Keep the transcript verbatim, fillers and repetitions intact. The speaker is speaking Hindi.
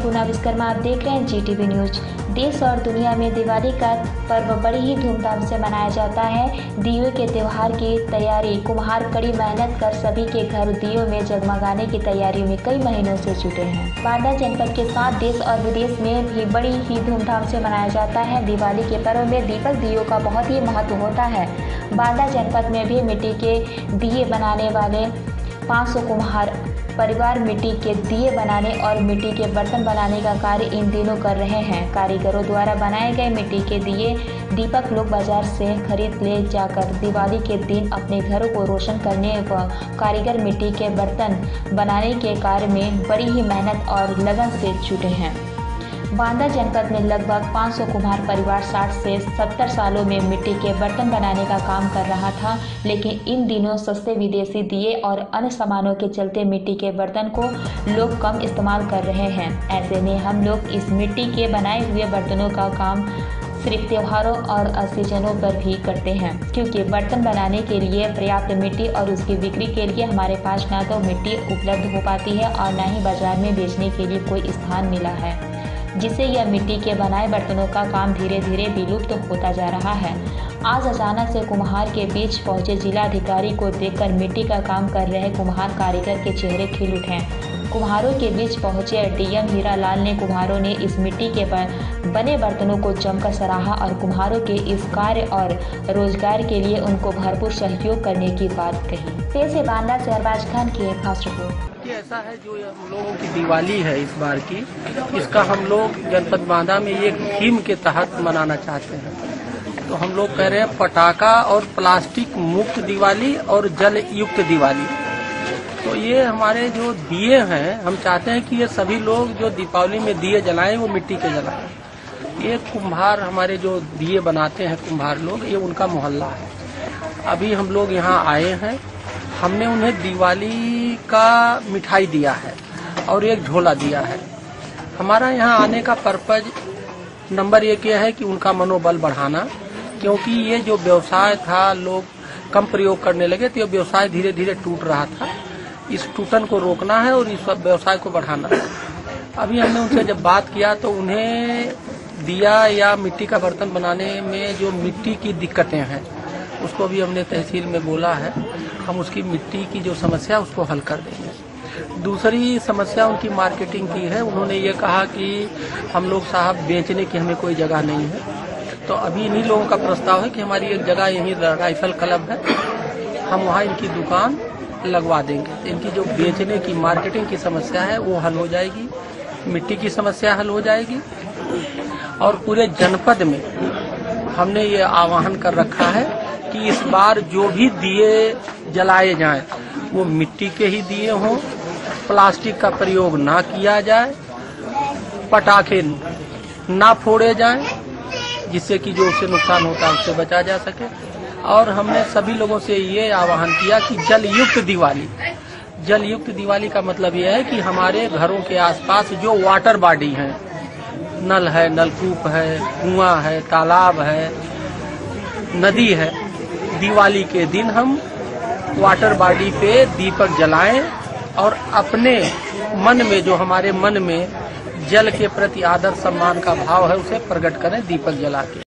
पूना विश्वकर्मा, आप देख रहे हैं जीटीवी न्यूज। देश और दुनिया में दिवाली का पर्व बड़ी ही धूमधाम से मनाया जाता है। दियों के त्यौहार की तैयारी कुम्हार कड़ी मेहनत कर सभी के घर दियों में जगमगाने की तैयारियों में कई महीनों से जुटे हैं। बांदा जनपद के साथ देश और विदेश में भी बड़ी ही धूमधाम से मनाया जाता है। दिवाली के पर्व में दीपक दियों का बहुत ही महत्व होता है। बांदा जनपद में भी मिट्टी के दिए बनाने वाले पाँच सौ कुम्हार परिवार मिट्टी के दिए बनाने और मिट्टी के बर्तन बनाने का कार्य इन दिनों कर रहे हैं। कारीगरों द्वारा बनाए गए मिट्टी के दिए दीपक लोग बाजार से खरीद ले जाकर दिवाली के दिन अपने घरों को रोशन करने व कारीगर मिट्टी के बर्तन बनाने के कार्य में बड़ी ही मेहनत और लगन से जुटे हैं। बांदा जनपद में लगभग पाँच सौ कुम्हार परिवार साठ से सत्तर सालों में मिट्टी के बर्तन बनाने का काम कर रहा था, लेकिन इन दिनों सस्ते विदेशी दिए और अन्य सामानों के चलते मिट्टी के बर्तन को लोग कम इस्तेमाल कर रहे हैं। ऐसे में हम लोग इस मिट्टी के बनाए हुए बर्तनों का काम सिर्फ त्योहारों और सीजनों पर भी करते हैं, क्योंकि बर्तन बनाने के लिए पर्याप्त मिट्टी और उसकी बिक्री के लिए हमारे पास ना तो मिट्टी उपलब्ध हो पाती है और न ही बाजार में बेचने के लिए कोई स्थान मिला है, जिससे यह मिट्टी के बनाए बर्तनों का काम धीरे धीरे विलुप्त होता जा रहा है। आज अचानक से कुम्हार के बीच पहुंचे जिला अधिकारी को देखकर मिट्टी का काम कर रहे कुम्हार कारीगर के चेहरे खिल उठे। कुम्हारों के बीच पहुंचे डीएम हीरालाल ने कुम्हारों ने इस मिट्टी के बने बर्तनों को जमकर सराहा और कुम्हारों के इस कार्य और रोजगार के लिए उनको भरपूर सहयोग करने की बात कही। पेश है बांदा से अरबाज खान की खास रिपोर्ट। ऐसा है जो हम लोगों की दिवाली है इस बार की, इसका हम लोग जनपद बांदा में एक थीम के तहत मनाना चाहते हैं। तो हम लोग कह रहे हैं पटाखा और प्लास्टिक मुक्त दिवाली और जल युक्त दिवाली। तो ये हमारे जो दिए हैं, हम चाहते हैं कि ये सभी लोग जो दीपावली में दिए जलाएं वो मिट्टी के जलाएं। ये कुम्हार हमारे जो दिए बनाते हैं कुम्हार लोग, ये उनका मोहल्ला है। अभी हम लोग यहाँ आए हैं, हमने उन्हें दिवाली का मिठाई दिया है और एक झोला दिया है। हमारा यहाँ आने का पर्पज नंबर एक ये है कि उनका मनोबल बढ़ाना, क्योंकि ये जो व्यवसाय था लोग कम प्रयोग करने लगे तो ये व्यवसाय धीरे धीरे टूट रहा था। इस टूटन को रोकना है और इस व्यवसाय को बढ़ाना है। अभी हमने उनसे जब बात किया तो उन्हें दिया या मिट्टी का बर्तन बनाने में जो मिट्टी की दिक्कतें हैं उसको भी हमने तहसील में बोला है, हम उसकी मिट्टी की जो समस्या उसको हल कर देंगे। दूसरी समस्या उनकी मार्केटिंग की है। उन्होंने ये कहा कि हम लोग साहब बेचने की हमें कोई जगह नहीं है। तो अभी इन्हीं लोगों का प्रस्ताव है कि हमारी एक जगह यहीं राइफल क्लब है, हम वहाँ इनकी दुकान लगवा देंगे। इनकी जो बेचने की मार्केटिंग की समस्या है वो हल हो जाएगी, मिट्टी की समस्या हल हो जाएगी। और पूरे जनपद में हमने ये आह्वान कर रखा है कि इस बार जो भी दिए जलाए जाएं वो मिट्टी के ही दिए हों, प्लास्टिक का प्रयोग ना किया जाए, पटाखे ना फोड़े जाएं, जिससे कि जो उससे नुकसान होता है उससे बचा जा सके। और हमने सभी लोगों से ये आह्वान किया कि जल युक्त दिवाली, जल युक्त दिवाली का मतलब यह है कि हमारे घरों के आसपास जो वाटर बॉडी हैं, नल है, नलकूप है, कुआं है, तालाब है, नदी है, दिवाली के दिन हम वाटर बॉडी पे दीपक जलाएं और अपने मन में जो हमारे मन में जल के प्रति आदर सम्मान का भाव है उसे प्रकट करें दीपक जला के।